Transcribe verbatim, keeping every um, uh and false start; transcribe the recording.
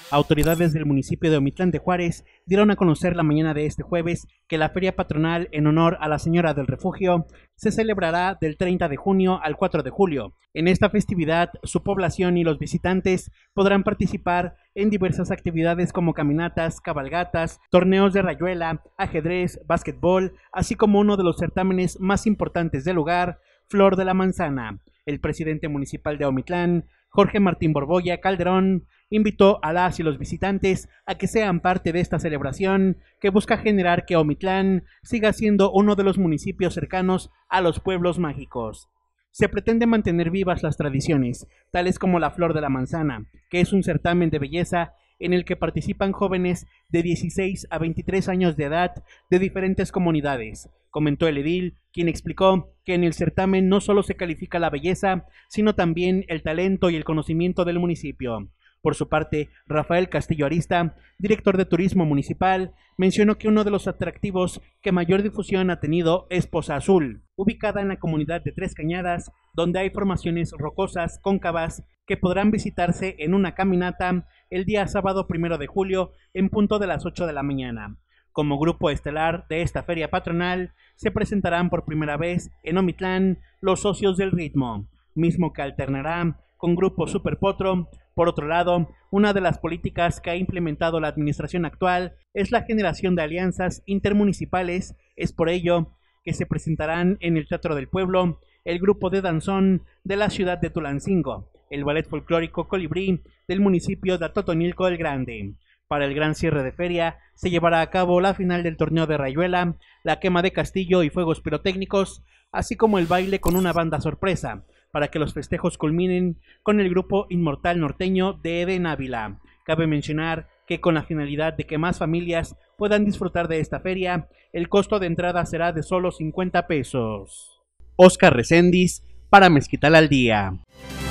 Autoridades del municipio de Omitlán de Juárez dieron a conocer la mañana de este jueves que la feria patronal en honor a la Señora del Refugio se celebrará del treinta de junio al cuatro de julio. En esta festividad, su población y los visitantes podrán participar en diversas actividades como caminatas, cabalgatas, torneos de rayuela, ajedrez, básquetbol, así como uno de los certámenes más importantes del lugar, Flor de la Manzana. El presidente municipal de Omitlán, Jorge Martín Borbolla Calderón, invitó a las y los visitantes a que sean parte de esta celebración que busca generar que Omitlán siga siendo uno de los municipios cercanos a los pueblos mágicos. Se pretende mantener vivas las tradiciones, tales como la Flor de la Manzana, que es un certamen de belleza en el que participan jóvenes de dieciséis a veintitrés años de edad de diferentes comunidades, comentó el edil, quien explicó que en el certamen no solo se califica la belleza, sino también el talento y el conocimiento del municipio. Por su parte, Rafael Castillo Arista, director de Turismo Municipal, mencionó que uno de los atractivos que mayor difusión ha tenido es Poza Azul, ubicada en la comunidad de Tres Cañadas, donde hay formaciones rocosas cóncavas que podrán visitarse en una caminata el día sábado primero de julio en punto de las ocho de la mañana. Como grupo estelar de esta feria patronal, se presentarán por primera vez en Omitlán los Socios del Ritmo, mismo que alternará con Grupo Super Potro. Por otro lado, una de las políticas que ha implementado la administración actual es la generación de alianzas intermunicipales. Es por ello que se presentarán en el Teatro del Pueblo el grupo de danzón de la ciudad de Tulancingo, el ballet folclórico Colibrí del municipio de Atotonilco el Grande. Para el gran cierre de feria se llevará a cabo la final del torneo de rayuela, la quema de castillo y fuegos pirotécnicos, así como el baile con una banda sorpresa, para que los festejos culminen con el grupo Inmortal Norteño de Eden Ávila. Cabe mencionar que con la finalidad de que más familias puedan disfrutar de esta feria, el costo de entrada será de solo cincuenta pesos. Oscar Reséndiz, para Mezquital al Día.